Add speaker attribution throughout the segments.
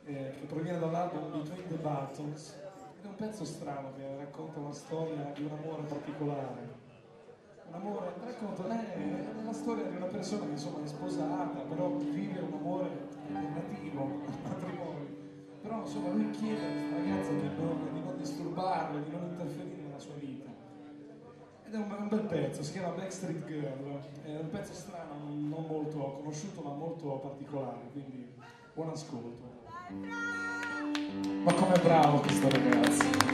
Speaker 1: che proviene dall'album Between the Buttoms, ed è un pezzo strano che racconta una storia di un amore particolare. Un amore, racconta, è la storia di una persona che insomma è sposata, però vive un amore alternativo al matrimonio. Però insomma lui chiede a questa ragazza di non disturbarlo, di non interferire nella sua vita. Ed è un bel pezzo, si chiama Backstreet Girl, è un pezzo strano, non molto conosciuto ma molto particolare, quindi buon ascolto. Ma com'è bravo questo ragazzo!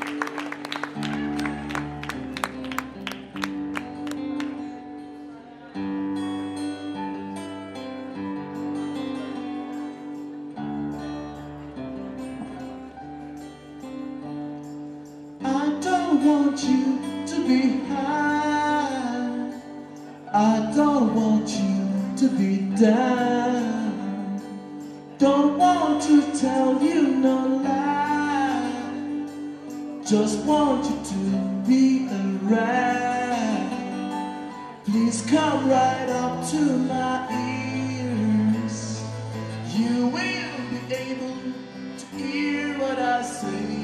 Speaker 2: I don't want you to be high, I don't want you to be down, don't want to tell you no lie, just want you to be around. Please come right up to my ears, you will be able to hear what I say.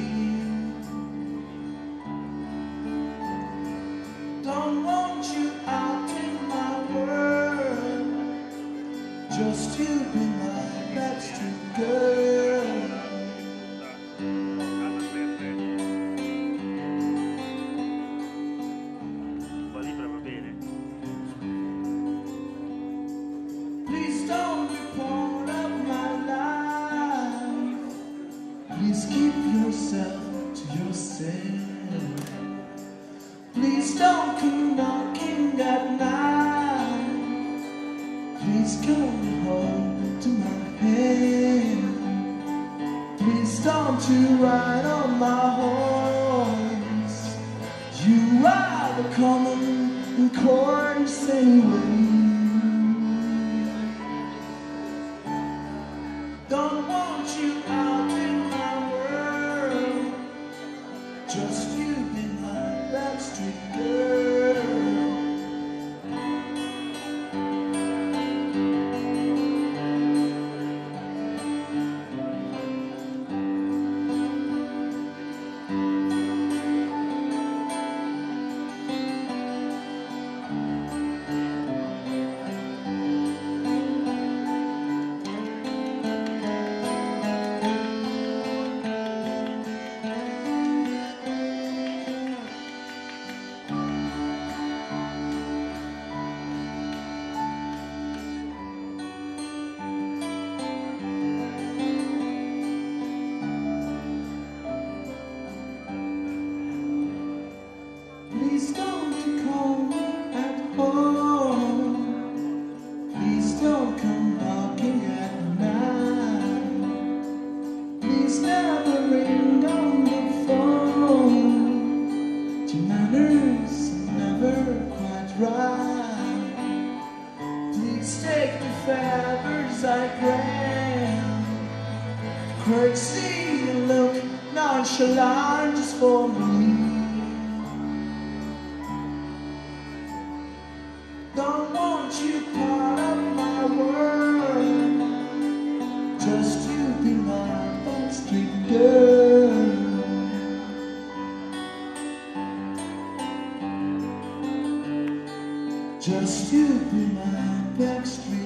Speaker 2: Don't want you out in my world, just you be my backstreet girl. Please don't be part of my life, please keep yourself to yourself. Please don't come knocking at night, please come home to my hand. Please don't you ride on my horse, you are the common course anyway. Don't want you out in my world, just you be my backstreet girl. Please don't you call me at home, please don't come knocking at night, please never ring on the phone, your manners are never quite right. Please take the favors I grant, courtesy and look nonchalant just for me. Don't want you part of my world, just you be my backstreet girl. Just you be my backstreet